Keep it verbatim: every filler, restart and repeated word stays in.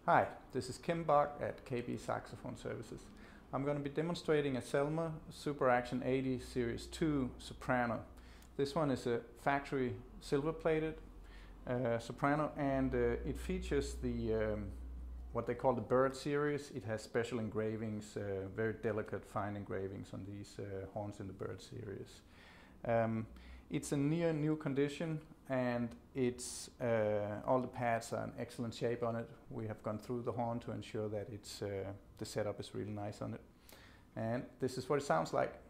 Hi, this is Kim Bach at K B Saxophone Services. I'm going to be demonstrating a Selmer Super Action eighty Series two Soprano. This one is a factory silver-plated uh, soprano, and uh, it features the um, what they call the Bird series. It has special engravings, uh, very delicate fine engravings on these uh, horns in the Bird series. Um, it's a near new condition, and it's uh, all the pads are in excellent shape on it. We have gone through the horn to ensure that it's uh, the setup is really nice on it. And this is what it sounds like.